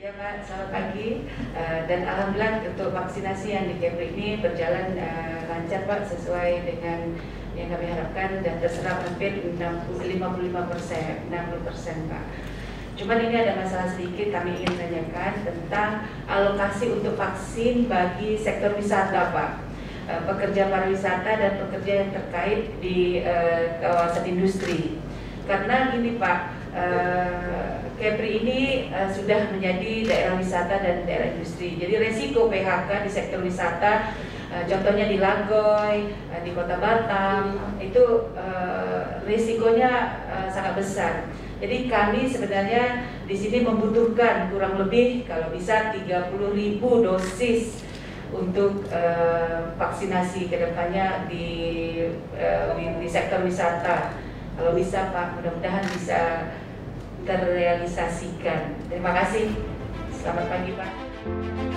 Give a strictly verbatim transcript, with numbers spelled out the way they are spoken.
Ya Pak, selamat pagi. Uh, dan alhamdulillah untuk vaksinasi yang di Kepri ini berjalan uh, lancar Pak, sesuai dengan yang kami harapkan dan terserap hampir lima puluh lima persen, enam puluh persen Pak. Cuman ini ada masalah sedikit kami ingin tanyakan tentang alokasi untuk vaksin bagi sektor wisata Pak. Uh, pekerja pariwisata dan pekerja yang terkait di uh, kawasan industri. Karena gini Pak, uh, Kepri ini uh, sudah menjadi daerah wisata dan daerah industri. Jadi resiko P H K di sektor wisata, uh, contohnya di Lagoy, uh, di Kota Batam, itu uh, resikonya uh, sangat besar. Jadi kami sebenarnya di sini membutuhkan kurang lebih kalau bisa tiga puluh ribu dosis untuk uh, vaksinasi kedepannya di, uh, di di sektor wisata. Kalau bisa Pak, mudah-mudahan bisa terrealisasikan. Terima kasih. Selamat pagi Pak.